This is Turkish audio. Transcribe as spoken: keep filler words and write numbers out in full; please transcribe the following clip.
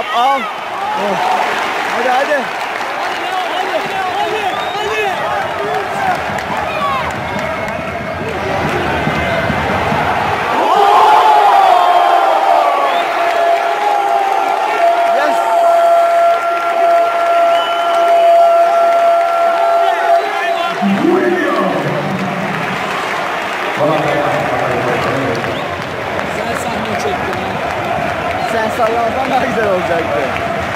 yap, al. Oh. Hadi hadi. Sen sahne çektin. Sen sallamasan daha güzel olacaktı.